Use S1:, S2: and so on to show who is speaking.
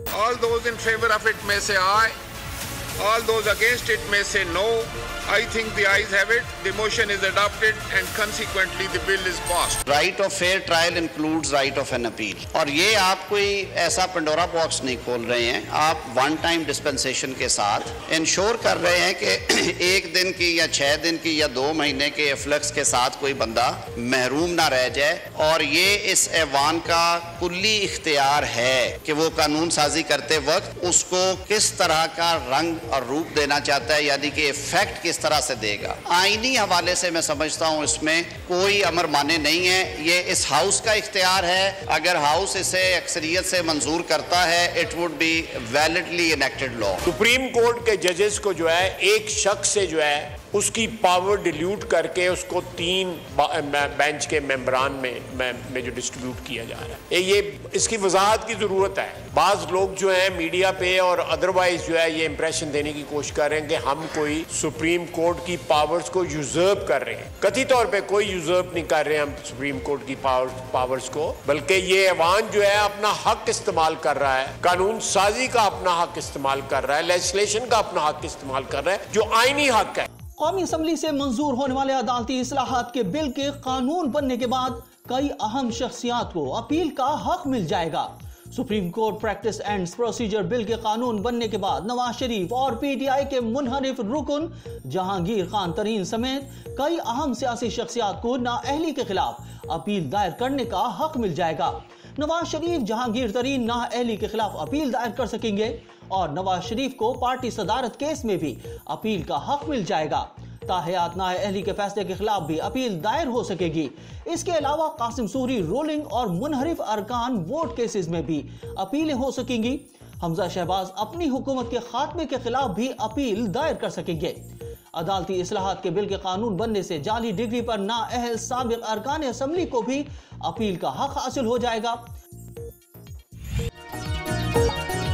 S1: All those in favor of it may say aye. All those against it may say no. I think the ayes have it. The motion is adopted and consequently the bill is passed.
S2: Right of fair trial includes right of an appeal. और ये आप कोई ऐसा Pandora box नहीं खोल रहे हैं, आप वन टाइम डिस्पेंसेशन के साथ इंश्योर कर रहे हैं कि एक दिन की या 6 दिन की या 2 महीने के एफ्लक्स के साथ कोई बंदा महरूम ना रह जाए। और ये इस ऐवान का कुल्ली इख्तियार है कि वो कानून साजी करते वक्त उसको किस तरह का रंग और रूप देना चाहता है, यानी कि इफेक्ट किस तरह से देगा। आईनी हवाले से मैं समझता हूं इसमें कोई अमर माने नहीं है, ये इस हाउस का इख्तियार है। अगर हाउस इसे अक्सरियत से मंजूर करता है, it would be validly enacted law.
S3: Supreme Court के जजेस को जो है एक शख्स से जो है उसकी पावर डिल्यूट करके उसको 3 बेंच के मेंबरान में जो डिस्ट्रीब्यूट किया जा रहा है, ये इसकी वजाहत की ज़रूरत है। बाज़ लोग जो है मीडिया पे और अदरवाइज जो है ये इंप्रेशन देने की कोशिश कर रहे हैं कि हम कोई सुप्रीम कोर्ट की पावर्स को यूजर्व कर रहे हैं। कथित तौर पे कोई यूजर्व नहीं कर रहे हैं हम सुप्रीम कोर्ट की पावर्स को, बल्कि ये ऐवान जो है अपना हक इस्तेमाल कर रहा है, कानून साजी का अपना हक इस्तेमाल कर रहा है, लेजिस्लेशन का अपना हक इस्तेमाल कर रहा है, जो आईनी हक है।
S4: कौमी असम्बली से मंजूर होने वाले अदालती इस्लाहात के बिल के कानून बनने के बाद कई अहम शख्सियात को अपील का हक मिल जाएगा। Supreme Court practice and procedure bill के कानून बनने के बाद नवाज शरीफ और पीटीआई के मुनहरिफ रुकन जहांगीर खान तरीन समेत कई अहम सियासी शख्सियात को नाअहली के खिलाफ अपील दायर करने का हक मिल जाएगा। नवाज शरीफ जहांगीर तरीन नाअहली के खिलाफ अपील दायर कर सकेंगे और नवाज शरीफ को पार्टी सदारत केस में भी अपील का हक मिल जाएगा। ताहयात नाअहली के फैसले के खिलाफ भी अपील दायर हो सकेगी। इसके अलावा कासिम सूरी रूलिंग और मुनहरिफ अरकान वोट केसेस में भी अपीलें हो सकेंगी। हमजा शहबाज अपनी हुकूमत के खात्मे के खिलाफ भी अपील दायर कर सकेंगे। अदालती इस्लाहात के बिल के कानून बनने से जाली डिग्री पर नाअहल साबिक अरकान असम्बली को भी अपील का हक हासिल हो जाएगा।